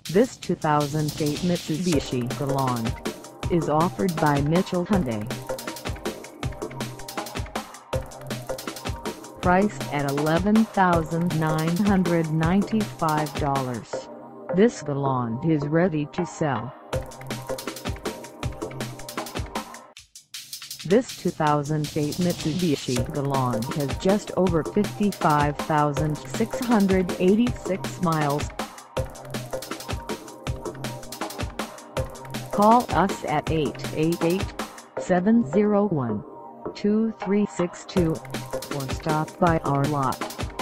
This 2008 Mitsubishi Galant is offered by Mitchell Hyundai. Priced at $11,995, this Galant is ready to sell. This 2008 Mitsubishi Galant has just over 55,686 miles. Call us at 888-701-2362 or stop by our lot.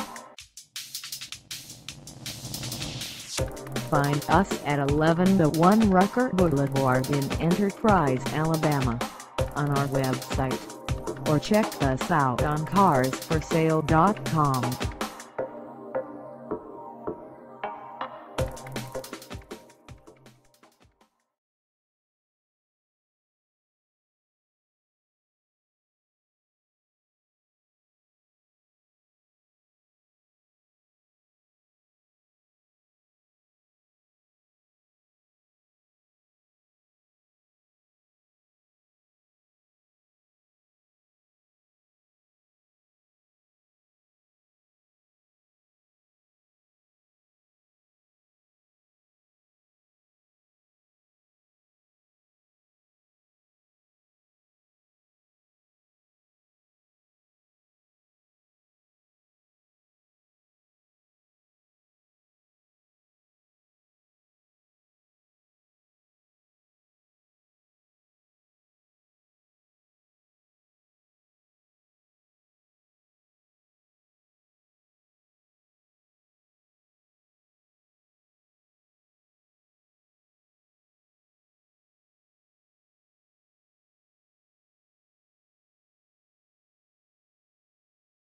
Find us at 1101 Rucker Boulevard in Enterprise, Alabama, on our website, or check us out on carsforsale.com.